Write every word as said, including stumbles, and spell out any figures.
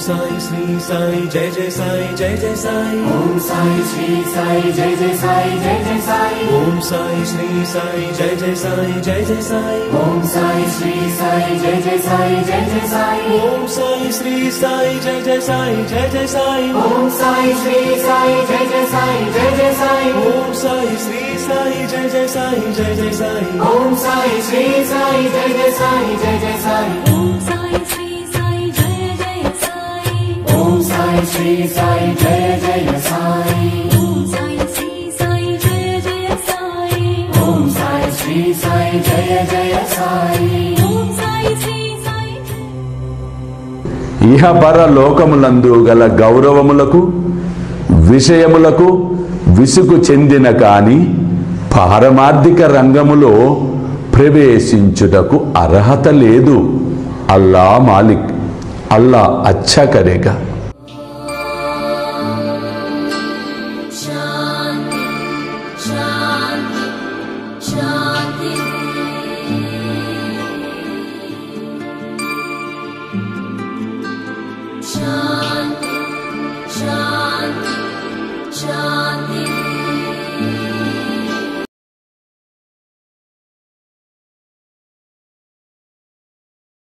साई श्री साई जय जय साई जय जय साई ओम साई श्री साई जय जय साई जय जय साई ओम साई श्री साई जय जय साई जय जय साई ओम साई श्री साई जय जय साई जय जय साई ओम साई श्री साई जय जय साई जय जय साई ओम साई श्री साई जय जय साई जय जय साई ओम साई श्री साई जय जय साई जय जय साई ओम साई श्री साई जय जय साई जय जय साई ओम साई श्री साई जय जय साई ओम साई श्री साई जय जय साई ओम साई श्री साई जय जय साई ओम साई श्री साई जय जय साई ओम साई श्री साई ఇహ పర లోకములందు గల గౌరవములకు విషయములకు విసుగు చెందిన కాని పారమార్థిక రంగములో ప్రవేశించుటకు అర్హత లేదు. అల్లా మాలిక్, అల్లా అచ్చా కరేగా. शांति शांति शांति शांति